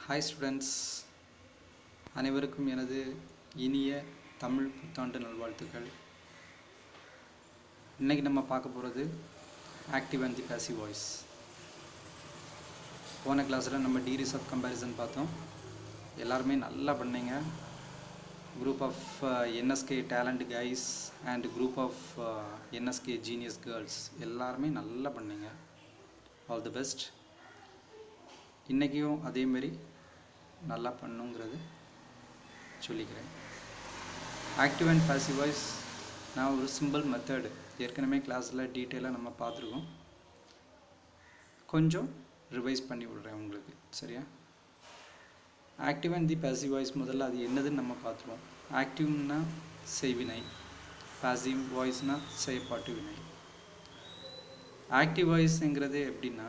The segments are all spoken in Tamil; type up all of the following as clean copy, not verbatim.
Hi students, அனைவருக்கும் எனது இனிய தமிழ் புத்தாண்டு நல்வாழ்த்துக்கள். இன்னைக்கு நம்ம பார்க்க போகிறது active and the passive voice. போன கிளாஸில் நம்ம டிகிரிஸ் ஆஃப் கம்பேரிசன் பார்த்தோம். எல்லாருமே நல்லா பண்ணீங்க. Group of NSK talent guys and group of NSK genius girls எல்லாருமே நல்லா பண்ணீங்க. All the best. இன்றைக்கியும் அதேமாரி நல்லா பண்ணுங்கிறது சொல்லிக்கிறேன். ஆக்டிவ் அண்ட் பாசிவ் வாய்ஸ் நான் ஒரு சிம்பிள் மெத்தடு ஏற்கனவே கிளாஸில் டீட்டெயிலாக நம்ம பார்த்துருக்கோம். கொஞ்சம் ரிவைஸ் பண்ணி விடுறேன் உங்களுக்கு, சரியா? Active and the passive voice முதல்ல அது என்னதுன்னு நம்ம பார்த்துருவோம். ஆக்டிவ்னா செய்வினை, பாசிவ் வாய்ஸ்னால் செயற்பாட்டு வினை. ஆக்டிவ் வாய்ஸ்ங்கிறது எப்படின்னா,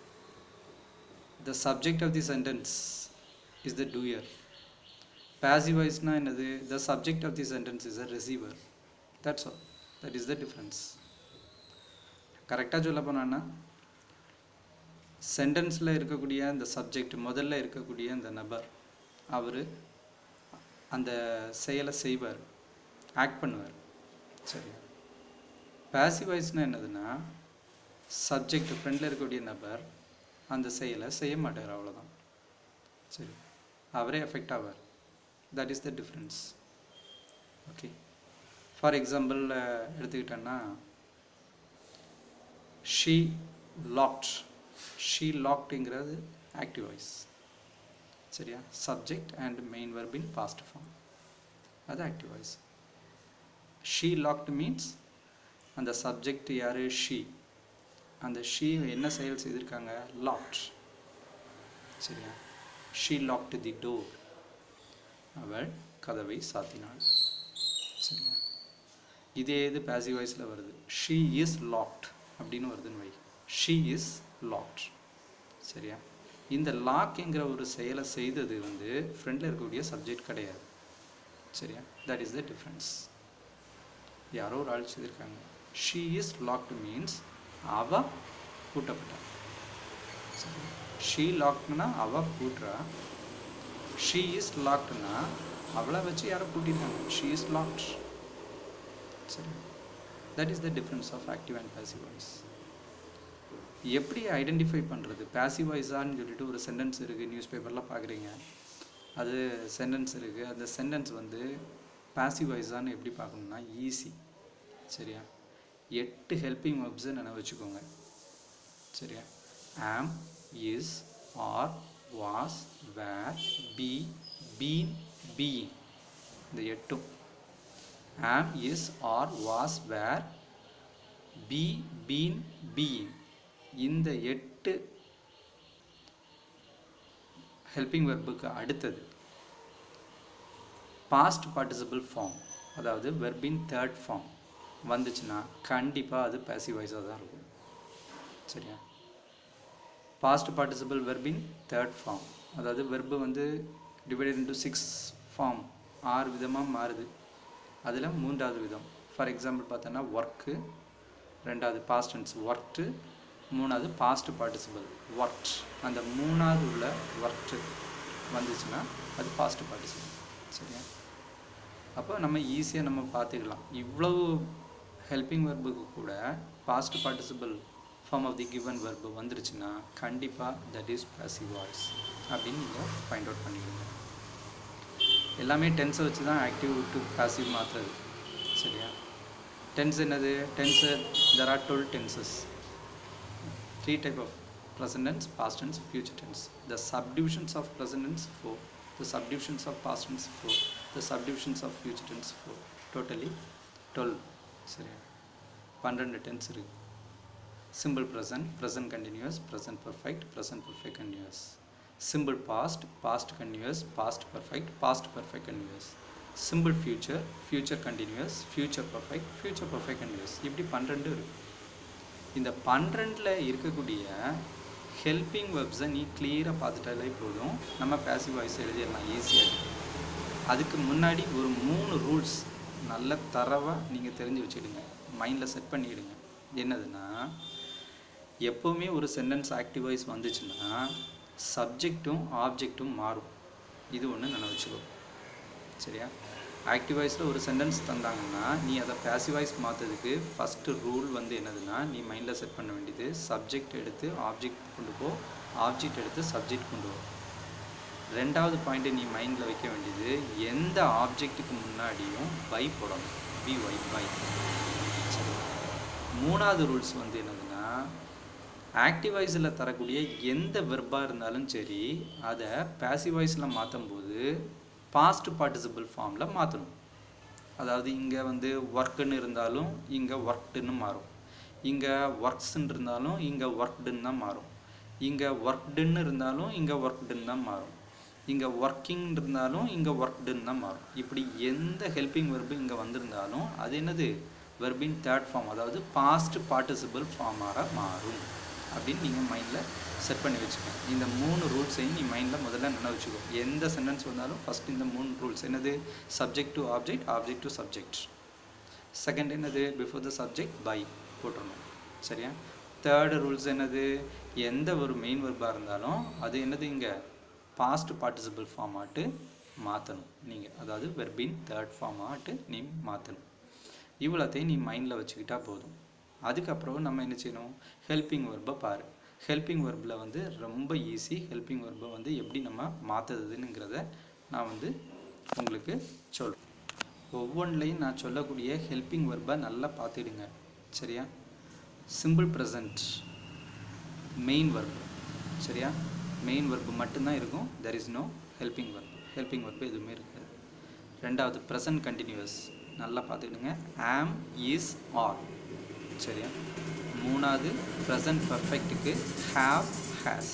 the subject of the sentence is the doer. Passive voice na enadhu, the subject of the sentence is a receiver. That's all. That is the difference. கரெக்டாக சொல்ல போனான்னா, சென்டென்ஸில் இருக்கக்கூடிய அந்த சப்ஜெக்ட் முதல்ல இருக்கக்கூடிய அந்த நபர் அவர் அந்த செயலை செய்வார், ஆக்ட் பண்ணுவார், சரி. பாசிவ் வாய்ஸ்னால் என்னதுன்னா, சப்ஜெக்ட் ஃப்ரெண்டில் இருக்கக்கூடிய நபர் அந்த செயலை செய்ய மாட்டார், அவ்வளோதான், சரி. அவரே எஃபெக்ட் ஆவார். That is the difference. Okay, for example எடுத்துக்கிட்டோன்னா, ஷீ லாக்டுங்கிறது ஆக்டிவ் வாய்ஸ், சரியா? Subject and main verb in past form, அது active voice. She locked means அந்த சப்ஜெக்ட் யார்? ஷீ. அந்த ஷீ என்ன செயல் செய்திருக்காங்க? லாக்ட், சரியா? ஷீ லாக்ட் தி டோர், அவள் கதவை சாத்தினாள், சரியா? இதே இது பாசிவ் வாய்ஸில் வருது. ஷீ இஸ் லாக்ட் அப்படின்னு வருதுன்னு வை. ஷீ இஸ் லாக்ட், சரியா? இந்த லாக்ங்கிற ஒரு செயலை செய்தது ஃப்ரெண்டில் இருக்கக்கூடிய சப்ஜெக்ட் கிடையாது, சரியா? That is the difference. யாரோ ஒரு ஆள் செய்திருக்காங்க. ஷீ இஸ் லாக்ட் மீன்ஸ் அவ பூட்டப்பட்டா, சரி. ஷீ லாக்ட்னா அவ பூட்டுறா. ஷீ இஸ் லாக்ட்னா அவளை வச்சு யாரை பூட்டிருக்காங்க. ஷீ இஸ் லாக்ட், சரி. That is the difference of active and passive voice. எப்படி ஐடென்டிஃபை பண்ணுறது பாசிவ் வாய்ஸான்னு சொல்லிட்டு ஒரு சென்டென்ஸ் இருக்குது, நியூஸ் பேப்பரில் பார்க்குறீங்க, அது சென்டென்ஸ் இருக்குது. அந்த சென்டென்ஸ் பாசிவ் வாய்ஸான்னு எப்படி பார்க்கணும்னா ஈஸி, சரியா? 8 ஹெல்பிங் வெர்ப்ஸை நினைவு வச்சுக்கோங்க, சரியா? Am, is, are, was, were, be, been, being. இந்த 8. Am, is, are, was, were, be, been, being. இந்த 8 ஹெல்பிங் வெர்புக்கு அடுத்தது பாஸ்ட் பார்ட்டிசிபிள் ஃபார்ம், அதாவது வெர்பின் தேர்ட் ஃபார்ம் வந்துச்சுன்னா கண்டிப்பாக அது பாசிவ் வாய்ஸாக தான் இருக்கும், சரியா? பாஸ்ட் பார்ட்டிசிபிள் வெர்பின் தேர்ட் ஃபார்ம், அதாவது வெர்பு டிவைடட் இன்டு 6 ஃபார்ம், 6 விதமாக மாறுது. அதில் 3வது விதம். ஃபார் எக்ஸாம்பிள் பார்த்தோன்னா ஒர்க்கு, 2வது பாஸ்ட் டென்ஸ் ஒர்க்டு, 3வது பாஸ்ட் பார்ட்டிசிபிள் ஒர்க்ட். அந்த 3வது உள்ள ஒர்க்டு வந்துச்சுன்னா அது பாஸ்ட் பார்ட்டிசிபிள், சரியா? அப்போ நம்ம ஈஸியாக நம்ம பார்த்துக்கலாம். இவ்வளவு ஹெல்பிங் வெர்புக்கு கூட past participle form of the given verb வந்துருச்சுன்னா கண்டிப்பாக தட் இஸ் பாசிவ் வாய்ஸ் அப்படின்னு நீங்கள் ஃபைண்ட் அவுட் பண்ணிடுங்க. எல்லாமே டென்ஸை வச்சு தான் ஆக்டிவ் டு பாசிவ் மாற்றுறது, சரியா? டென்ஸ் என்னது? Tense there are 12 tenses. 3 type of present tense, past tense, future tense. The subdivisions of present tense 4, the subdivisions of past tense 4, the subdivisions of future tense 4, totally 12, சரியா? 12 tense இருக்கு. Simple present, present continuous, present perfect, present perfect continuous. Simple past, past continuous, past perfect continuous. Simple future, future continuous, future perfect continuous. இப்படி 12 இருக்கு. இந்த 12ல் இருக்கக்கூடிய ஹெல்பிங் வெர்ப்ஸை நீ கிளியராக பார்த்துட்டாலே போதும், நம்ம பாசிவ் வாய்ஸ் எழுதிடலாம் ஈஸியாக. அதுக்கு முன்னாடி ஒரு 3 ரூல்ஸ் நல்ல தரவாக நீங்கள் தெரிஞ்சு வச்சுடுங்க, மைண்டில் செட் பண்ணிவிடுங்க. என்னதுன்னா, எப்போவுமே ஒரு சென்டென்ஸ் ஆக்டிவ் வாய்ஸ் வந்துச்சுன்னா சப்ஜெக்ட்டும் ஆப்ஜெக்ட்டும் மாறும். இது ஒன்று நினைவச்சுக்கோ. சரியா? ஆக்டிவ் வாய்ஸில் ஒரு சென்டென்ஸ் தந்தாங்கன்னா நீ அதை பேசிவ் வாய்ஸ் மாற்றுறதுக்கு ஃபஸ்ட்டு ரூல் வந்து என்னதுன்னா, நீ மைண்டில் செட் பண்ண வேண்டியது சப்ஜெக்ட் எடுத்து ஆப்ஜெக்ட் கொண்டு போ, ஆப்ஜெக்ட் எடுத்து சப்ஜெக்ட் கொண்டு போ. ரெண்டாவது பாயிண்ட்டு நீ மைண்டில் வைக்க வேண்டியது எந்த ஆப்ஜெக்ட்டுக்கு முன்னாடியும் பை போடணும். B Y by. சரி. மூணாவது ரூல்ஸ் வந்து என்னதுன்னா, ஆக்டிவ் வாய்ஸில் தரக்கூடிய எந்த வெர்பாக இருந்தாலும் சரி அதை பேசிவ் வாய்ஸில் மாற்றும் போது பாஸ்ட் பார்ட்டிசிபிள் ஃபார்மில் மாற்றணும். அதாவது இங்கே வந்து ஒர்க்குன்னு இருந்தாலும் இங்கே ஒர்க்டுன்னு மாறும், இங்கே ஒர்க்ஸ்ன்னு இருந்தாலும் இங்கே ஒர்க்டுன்னு தான் மாறும், இங்கே ஒர்க்டுன்னு இருந்தாலும் இங்கே ஒர்க்டுன்னு தான் மாறும், இங்கே ஒர்க்கிங் இருந்தாலும் இங்கே ஒர்க்டுன்னு தான் மாறும். இப்படி எந்த ஹெல்பிங் வெர்பு இங்கே வந்திருந்தாலும் அது என்னது வெர்பின் தேர்ட் ஃபார்ம், அதாவது பாஸ்ட் பார்ட்டிசிபிள் ஃபார்மாக மாறும் அப்படின்னு நீங்கள் மைண்டில் செட் பண்ணி வச்சுக்கோங்க. இந்த 3 ரூல்ஸையும் நீ மைண்டில் முதல்ல நினைவு வச்சுக்கோ. எந்த சென்டென்ஸ் வந்தாலும் ஃபஸ்ட் இந்த 3 ரூல்ஸ் என்னது, subject to object, object to subject. Second என்னது, பிஃபோர் த சப்ஜெக்ட் பை போட்டுடணும். சரியா? தேர்டு ரூல்ஸ் என்னது, எந்த ஒரு மெயின் வெர்பாக இருந்தாலும் அது என்னது இங்கே பாஸ்ட் பார்ட்டிசிபிள் ஃபார்மாட்டு மாற்றணும் நீங்கள், அதாவது வெர்பின் தேர்ட் ஃபார்மாட்டு நீ மாற்றணும். இவ்வளோத்தையும் நீ மைண்டில் வச்சுக்கிட்டா போதும். அதுக்கப்புறம் நம்ம என்ன செய்யணும், ஹெல்பிங் வெர்பை பாரு. ஹெல்பிங் வெர்பில் வந்து ரொம்ப ஈஸி. ஹெல்பிங் வெர்பை வந்து எப்படி நம்ம மாற்றுறதுங்கிறத நான் வந்து உங்களுக்கு சொல்கிறேன். ஒவ்வொன்றிலையும் நான் சொல்லக்கூடிய ஹெல்பிங் வெர்பை நல்லா பார்த்துடுங்க. சரியா? Simple present main verb. சரியா? மெயின் வெர்பு மட்டும்தான் இருக்கும். There is no helping verb. Helping verb எதுவுமே இருக்காது. ரெண்டாவது ப்ரெசன்ட் கண்டினியூஸ் நல்லா பார்த்துக்கிடுங்க. ஆம், இஸ், ஆர். சரியா? மூணாவது ப்ரெசன்ட் பர்ஃபெக்ட்டுக்கு ஹாவ், ஹேஸ்.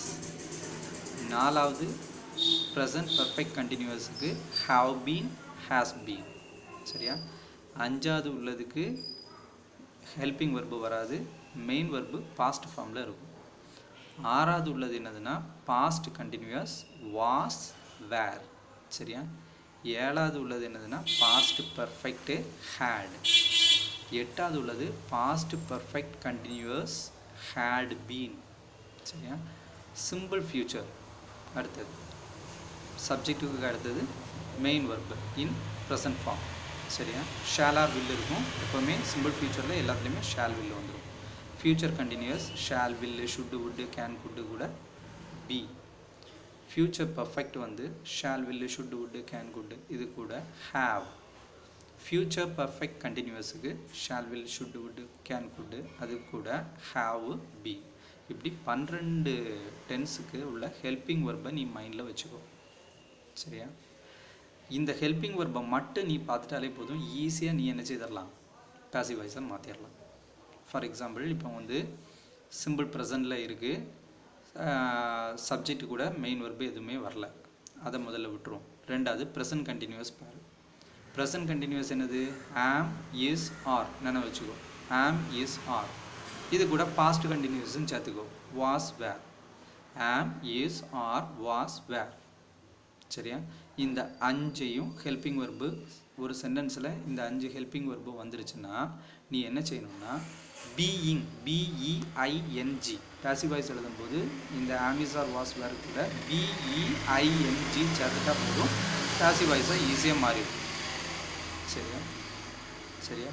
நாலாவது ப்ரெசன்ட் பர்ஃபெக்ட் கண்டினியூஸுக்கு ஹாவ் பீன், ஹேஸ் பீன். சரியா? அஞ்சாவது உள்ளதுக்கு ஹெல்பிங் வெர்பு வராது, மெயின் வெர்பு பாஸ்ட் ஃபார்மில் இருக்கும். ஆறாவது உள்ளது என்னதுன்னா பாஸ்ட் கண்டினியூஸ் வாஸ், வேர். சரியா? ஏழாவது உள்ளது என்னதுன்னா பாஸ்ட் பர்ஃபெக்ட்டு ஹேட். எட்டாவது உள்ளது past perfect continuous had been. சரியா? சிம்பிள் ஃபியூச்சர் அடுத்தது, சப்ஜெக்ட்டுக்கு அடுத்தது main verb in present form. சரியா? ஷால் ஆர் வில் இருக்கும் எப்போவுமே. சிம்பிள் ஃபியூச்சரில் எல்லாத்துலேயுமே ஷால் வில் வந்துடும். Future continuous shall, will, should, would, can, could கூட பி. ஃபியூச்சர் பர்ஃபெக்ட் வந்து shall, will, should, would, can, could இது கூட ஹாவ். ஃபியூச்சர் பர்ஃபெக்ட் கண்டினியூஸுக்கு shall, will, should, would, can, could அது கூட ஹாவ், பி. இப்படி 12 டென்ஸுக்கு உள்ள ஹெல்பிங் வெர்பை நீ மைண்டில் வச்சுக்கோ. சரியா? இந்த ஹெல்பிங் வெர்பை மட்டும் நீ பார்த்துட்டாலே போதும், ஈஸியாக நீ என்ன செய்திடலாம், பாசிவ் வாய்ஸாக மாற்றிடலாம். ஃபார் எக்ஸாம்பிள் இப்போ வந்து சிம்பிள் ப்ரெசண்டில் இருக்குது, சப்ஜெக்ட் கூட மெயின் வெர்பு எதுவுமே வரல, அதை முதல்ல விட்டுரும். ரெண்டாவது ப்ரெசன்ட் கண்டினியூஸ் பாரு. ப்ரெசன்ட் கண்டினியூஸ் என்னது, ஆம், இஸ், ஆர் நினைவு வச்சுக்கோ. ஆம், இஸ், ஆர். இது கூட பாஸ்ட் கண்டினியூஸ்ன்னு சேர்த்துக்கோ. Was, were. Am, is, are, was, வேர். சரியா? இந்த 5ஐயும் ஹெல்பிங் வெர்பு ஒரு சென்டென்ஸில் இந்த 5 ஹெல்பிங் வெர்பு வந்துருச்சுன்னா நீ என்ன செய்யணும்னா பீயிங், பிஇஐஎன்ஜி பாசிவ் வாய்ஸ் எழுதும்போது இந்த ஆம், இஸ், ஆர், வாஸ், வேர் கூட பிஇஐஎன்ஜி சேர்த்துட்டா போதும், பாசிவ் வாய்ஸாக ஈஸியாக மாறிடும். சரியா? சரியா?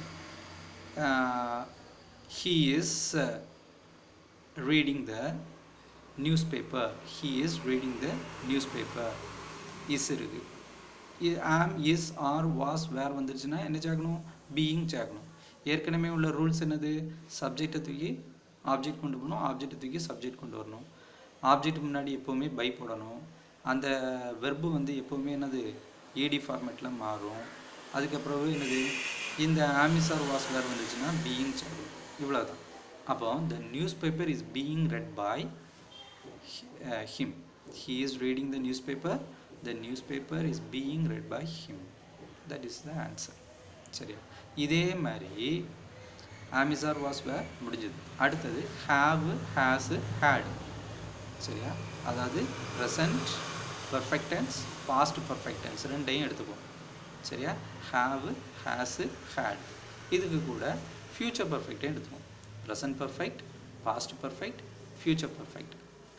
he is reading the newspaper. He is reading the newspaper. is இருக்கு. am, is, are, was, were வந்துருச்சுன்னா என்ன சேர்க்கணும், being சேர்க்கணும். ஏற்கனவே உள்ள ரூல்ஸ் என்னது, சப்ஜெக்டை தூக்கி ஆப்ஜெக்ட் கொண்டு போகணும், ஆப்ஜெக்டை தூக்கி சப்ஜெக்ட் கொண்டு வரணும், ஆப்ஜெக்ட் முன்னாடி எப்போவுமே பை போடணும், அந்த வெர்பு வந்து எப்போவுமே என்னது ஈடி ஃபார்மேட்டில் மாறும். அதுக்கப்புறம் என்னது, இந்த ஆமிசார் வாஸ் வேர் வந்துச்சுன்னா பீயிங் சேர்க்கணும். இவ்வளோ தான். அப்போ the newspaper is being read by him. He is reading the newspaper. The newspaper is being read by him. That is the answer. சரியா? இதே மாதிரி ஆமிசார் வாஸ் வேர் முடிஞ்சது. அடுத்தது have, has, had. சரியா? அதாவது present perfect tense, past perfect tense ரெண்டையும் எடுத்துப்போம். சரியா? have, has, had. இதுக்கு கூட ஃபியூச்சர் பர்ஃபெக்டே எடுத்துப்போம். Present perfect, past perfect, future perfect.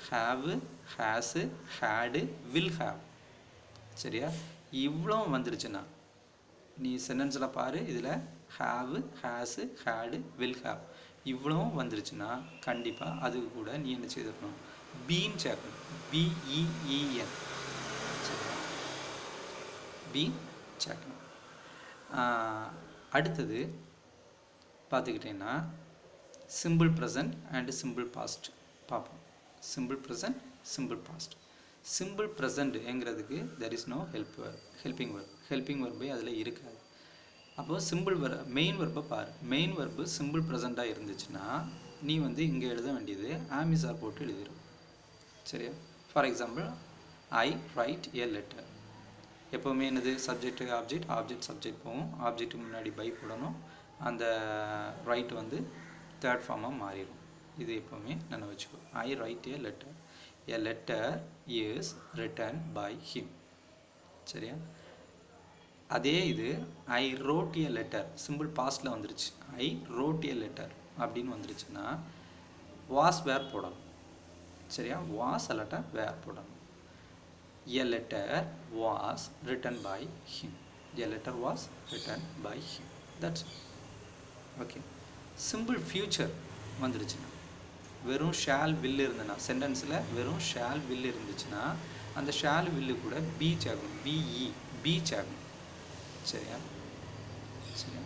have, has, had, will have. சரியா? இவ்வளோ வந்துருச்சுன்னா நீ சென்டென்ஸில் பாரு, இதில் have, has, had, will have இவ்வளவும் வந்துருச்சுன்னா கண்டிப்பாக அதுக்கு கூட நீ என்ன செய்திருக்கணும், பீன் சேர்க்கணும். BEEN. சரியா? பீன் சேர்க்கணும். அடுத்தது பார்த்துக்கிட்டேன்னா simple present and simple past பார்ப்போம். Simple present, simple past. Simple ப்ரெசண்ட்டுங்கிறதுக்கு there is no helping verb. Helping வெர்பே அதில் இருக்காது. அப்போது சிம்பிள் மெயின் வெர்பை பாரு. மெயின் வெர்பு சிம்பிள் ப்ரெசண்ட்டாக இருந்துச்சுன்னா நீ வந்து இங்கே எழுத வேண்டியது ஆமிசார் போட்டு எழுதிடும். சரியா? For example I write a letter. எப்போவுமே என்னது, சப்ஜெக்ட் ஆப்ஜெக்ட், ஆப்ஜெக்ட் சப்ஜெக்ட் போகும். ஆப்ஜெக்ட்டுக்கு முன்னாடி பை போடணும். அந்த ரைட் வந்து தேர்ட் ஃபார்மாக மாறிடும். இது எப்போவுமே நான் வச்சுக்கோ. I write a letter. A letter is written by him. சரியா? அதே இது I wrote a letter simple பாஸ்டில் வந்துருச்சு. ஐ ரோட் எ லெட்டர் அப்படின்னு வந்துருச்சுன்னா வாஸ் வேர் போடணும். சரியா? வாஸ் அல்லாட்டா வேர் போடணும். A letter was written by him. A letter was written by him. That's it. Okay. Simple future வந்துருச்சுன்னா, வெறும் ஷால் வில் இருந்ததுன்னா, சென்டென்ஸில் வெறும் ஷால் வில் இருந்துச்சுன்னா அந்த ஷால் வில்லு கூட பீச் ஆகணும். பீச் ஆகணும். சரியா? சரியா?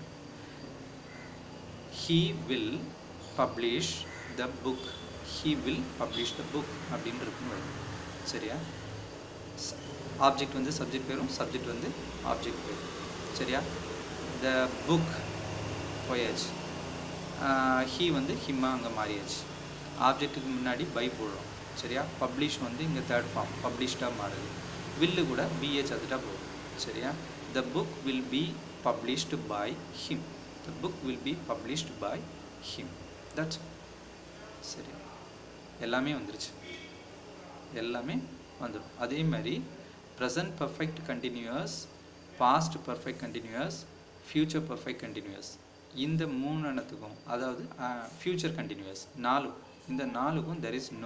He will publish the book. He will publish the book அப்படின்னு இருக்கும். சரியா? ஆப்ஜெக்ட் வந்து சப்ஜெக்ட் பேரும், சப்ஜெக்ட் வந்து ஆப்ஜெக்ட் பேரும். சரியா? த புக் போயாச்சு. ஹீ வந்து ஹிம்மா அங்கே மாறியாச்சு. ஆப்ஜெக்ட்டுக்கு முன்னாடி பை போடுறோம். சரியா? பப்ளிஷ் வந்து இங்கே தேர்ட் ஃபார்ம் பப்ளிஷ்டாக மாறுது. வில்லு கூட பிஏ சதுட்டா போகும். சரியா? The book will be published by him. The book will be published by him. That's சரியா? எல்லாமே வந்துருச்சு. எல்லாமே வந்துடும். அதே மாதிரி present perfect continuous, past perfect continuous, future perfect continuous, இந்த மூணுத்துக்கும், அதாவது ஃப்யூச்சர் கண்டினியூஸ் இந்த நாலுக்கும் there is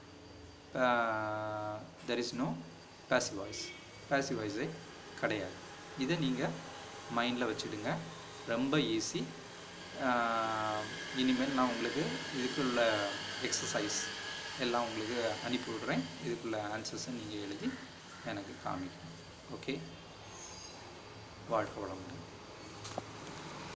no passive voice. Passive வாய்ஸே கிடையாது. இதை நீங்கள் மைண்டில் வச்சுடுங்க. ரொம்ப ஈஸி. இனிமேல் நான் உங்களுக்கு இதுக்குள்ள எக்ஸசைஸ் எல்லாம் உங்களுக்கு அனுப்பி விடுறேன். இதுக்குள்ள ஆன்சர்ஸை நீங்கள் எழுதி எனக்கு காமிக்கணும். ஓகே? வாழ்க்கை வளமுடன்.